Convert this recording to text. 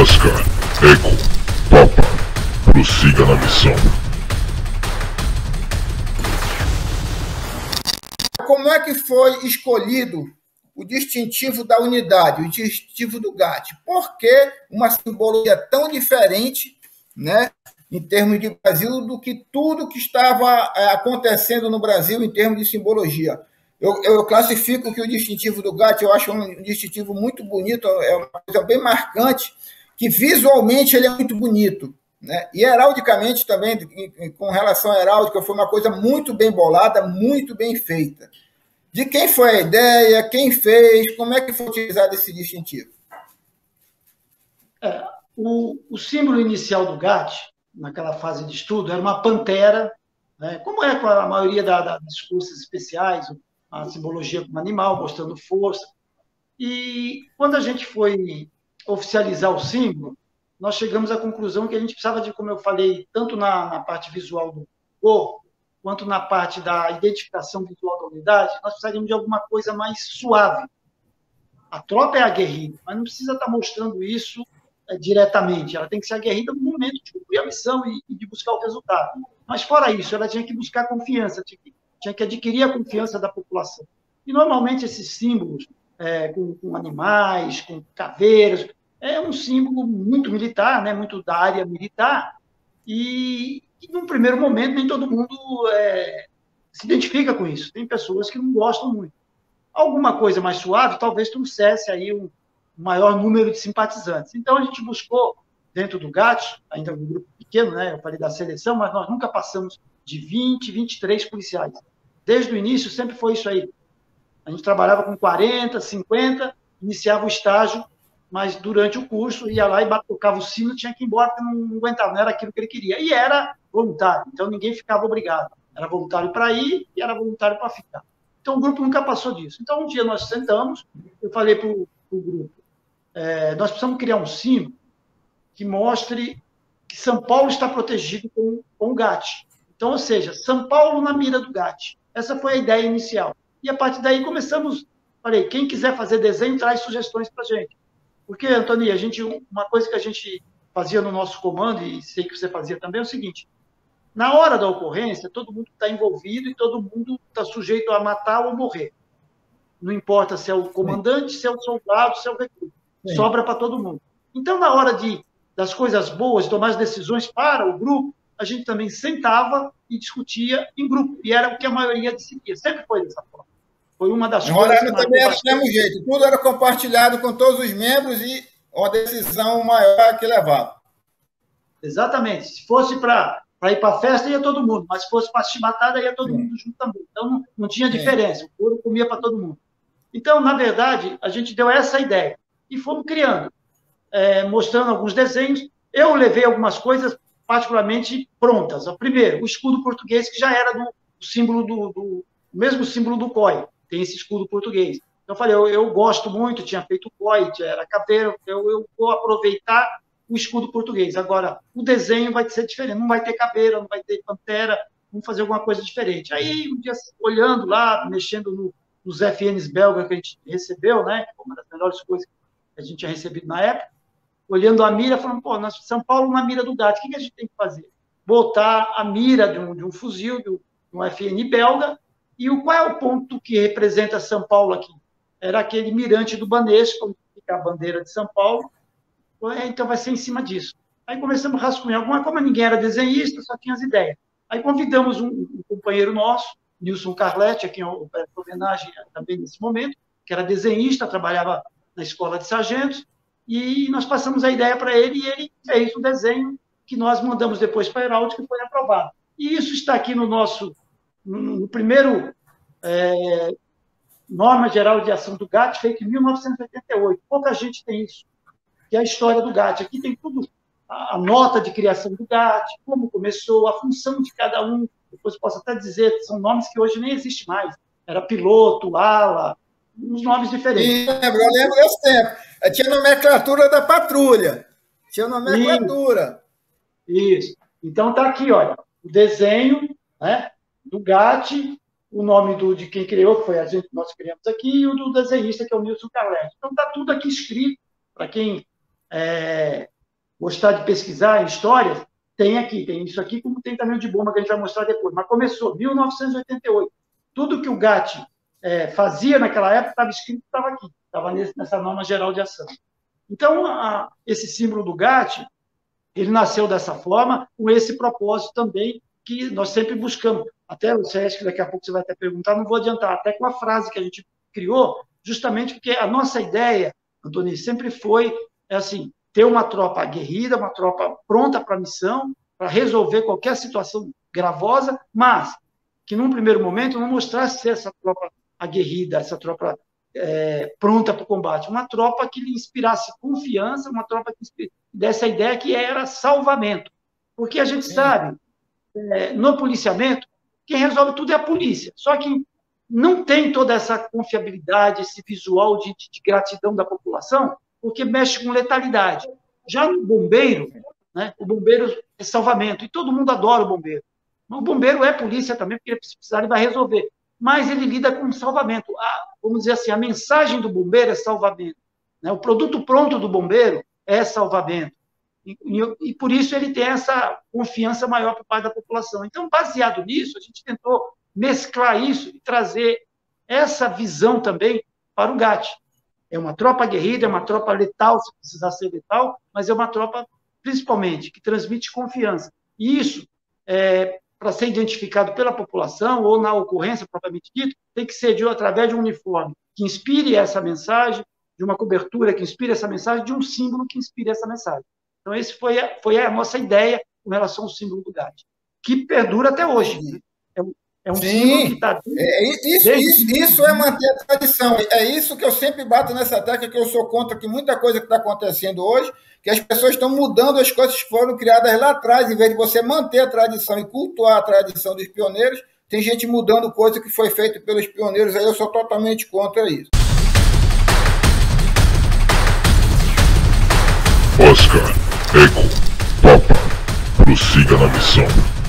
Oscar, Eco, Papa, prossiga na missão. Como é que foi escolhido o distintivo da unidade, o distintivo do GAT? Por que uma simbologia tão diferente, né, em termos de Brasil, do que tudo que estava acontecendo no Brasil em termos de simbologia? Eu classifico que o distintivo do GAT, eu acho um distintivo muito bonito, é uma coisa bem marcante, que visualmente ele é muito bonito, né? E heraldicamente também, com relação à heráldica, foi uma coisa muito bem bolada, muito bem feita. De quem foi a ideia, quem fez, como é que foi utilizado esse distintivo? O símbolo inicial do GAT, naquela fase de estudo, era uma pantera, né? Como é com a maioria das forças especiais, a simbologia como animal, mostrando força. E quando a gente foi oficializar o símbolo, nós chegamos à conclusão que a gente precisava de, como eu falei, tanto na parte visual do corpo, quanto na parte da identificação visual da unidade, nós precisaríamos de alguma coisa mais suave. A tropa é aguerrida, mas não precisa estar mostrando isso diretamente. Ela tem que ser aguerrida no momento de cumprir a missão e de buscar o resultado. Mas, fora isso, ela tinha que buscar confiança, tinha que adquirir a confiança da população. E, normalmente, esses símbolos, com animais, com caveiras, é um símbolo muito militar, né, muito da área militar, e num primeiro momento, nem todo mundo se identifica com isso. Tem pessoas que não gostam muito. Alguma coisa mais suave talvez trouxesse aí um maior número de simpatizantes. Então, a gente buscou, dentro do GAT, ainda um grupo pequeno, né? Eu falei da seleção, mas nós nunca passamos de 20, 23 policiais. Desde o início, sempre foi isso aí. A gente trabalhava com 40, 50, iniciava o estágio, mas durante o curso ia lá e tocava o sino, tinha que ir embora, porque não aguentava, não era aquilo que ele queria. E era voluntário, então ninguém ficava obrigado. Era voluntário para ir e era voluntário para ficar. Então o grupo nunca passou disso. Então um dia nós sentamos, eu falei para o grupo, nós precisamos criar um símbolo que mostre que São Paulo está protegido com o GAT. Então, ou seja, São Paulo na mira do GAT. Essa foi a ideia inicial. E a partir daí começamos, falei, quem quiser fazer desenho, traz sugestões para a gente. Porque, Antônio, uma coisa que a gente fazia no nosso comando, e sei que você fazia também, é o seguinte, na hora da ocorrência, todo mundo está envolvido e todo mundo está sujeito a matar ou morrer. Não importa se é o comandante, se é o soldado, se é o recruta. Sobra para todo mundo. Então, na hora das coisas boas, tomar as decisões para o grupo, a gente também sentava e discutia em grupo. E era o que a maioria decidia. Sempre foi dessa forma. Foi uma das coisas... Roraima também era do mesmo jeito. Tudo era compartilhado com todos os membros e uma decisão maior que levava. Exatamente. Se fosse para ir para a festa, ia todo mundo. Mas se fosse para chibatada, ia todo mundo junto também. Então, não tinha diferença. O couro comia para todo mundo. Então, na verdade, a gente deu essa ideia. E fomos criando, mostrando alguns desenhos. Eu levei algumas coisas particularmente prontas. Primeiro, o escudo português, que já era do símbolo o mesmo símbolo do COI, tem esse escudo português. Então, eu falei, eu gosto muito, tinha feito COI, era caveira, eu vou aproveitar o escudo português. Agora, o desenho vai ser diferente, não vai ter caveira, não vai ter pantera, vamos fazer alguma coisa diferente. Aí, um dia, olhando lá, mexendo nos FNs belgas que a gente recebeu, né, uma das melhores coisas que a gente tinha recebido na época, olhando a mira, falando, nós São Paulo na mira do GAT, o que a gente tem que fazer? Botar a mira de um fuzil, de um FN belga, e qual é o ponto que representa São Paulo aqui? Era aquele mirante do Banesco, onde fica a bandeira de São Paulo, então vai ser em cima disso. Aí começamos a rascunhar alguma coisa, ninguém era desenhista, só tinha as ideias. Aí convidamos um companheiro nosso, Nilson Carletti, a quem eu peço homenagem também nesse momento, que era desenhista, trabalhava na escola de sargentos, e nós passamos a ideia para ele, e ele fez o desenho que nós mandamos depois para a Heráldica, que foi aprovado. E isso está aqui no primeiro Norma Geral de Ação do GAT, feito em 1988. Pouca gente tem isso, que é a história do GAT. Aqui tem tudo, a nota de criação do GAT, como começou, a função de cada um. Depois posso até dizer, são nomes que hoje nem existem mais. Era piloto, ala, uns nomes diferentes. Eu lembro desse tempo. Tinha nomenclatura da patrulha. Tinha nomenclatura. Isso. Então, está aqui, olha, o desenho, né, do GAT, o nome de quem criou, que foi a gente, nós criamos aqui, e o do desenhista, que é o Nilson Carletti. Então, está tudo aqui escrito, para quem gostar de pesquisar em histórias, tem aqui, tem isso aqui, como tem também o de bomba, que a gente vai mostrar depois. Mas começou, 1988. Tudo que o GATT fazia naquela época estava escrito, estava aqui, estava nessa norma geral de ação. Então, esse símbolo do GATT, ele nasceu dessa forma, com esse propósito também, que nós sempre buscamos. Até o Sérgio, que daqui a pouco você vai até perguntar, não vou adiantar, até com a frase que a gente criou, justamente porque a nossa ideia, Antônio, sempre foi assim, ter uma tropa aguerrida, uma tropa pronta para a missão, para resolver qualquer situação gravosa, mas que, num primeiro momento, não mostrasse ser essa tropa aguerrida, essa tropa pronta para o combate, uma tropa que lhe inspirasse confiança, uma tropa que desse a ideia que era salvamento. Porque a gente sabe, no policiamento, quem resolve tudo é a polícia. Só que não tem toda essa confiabilidade, esse visual de gratidão da população, porque mexe com letalidade. Já no bombeiro, né, o bombeiro é salvamento, e todo mundo adora o bombeiro. O bombeiro é polícia também, porque se precisar ele vai resolver. Mas ele lida com salvamento. Vamos dizer assim, a mensagem do bombeiro é salvamento. Né? O produto pronto do bombeiro é salvamento. E por isso ele tem essa confiança maior por parte da população. Então, baseado nisso, a gente tentou mesclar isso e trazer essa visão também para o GATT. É uma tropa aguerrida, é uma tropa letal, se precisar ser letal, mas é uma tropa, principalmente, que transmite confiança. E isso, para ser identificado pela população ou na ocorrência propriamente dita, tem que ser através de um uniforme que inspire essa mensagem, de uma cobertura que inspire essa mensagem, de um símbolo que inspire essa mensagem. Então, essa foi a nossa ideia com relação ao símbolo do GATT, que perdura até hoje. Né? É um símbolo que está... Isso é manter a tradição. É isso que eu sempre bato nessa tecla, que eu sou contra que muita coisa que está acontecendo hoje, que as pessoas estão mudando as coisas que foram criadas lá atrás, em vez de você manter a tradição e cultuar a tradição dos pioneiros, tem gente mudando coisa que foi feita pelos pioneiros, aí eu sou totalmente contra isso. Oscar, Eco, Papa, prossiga na missão.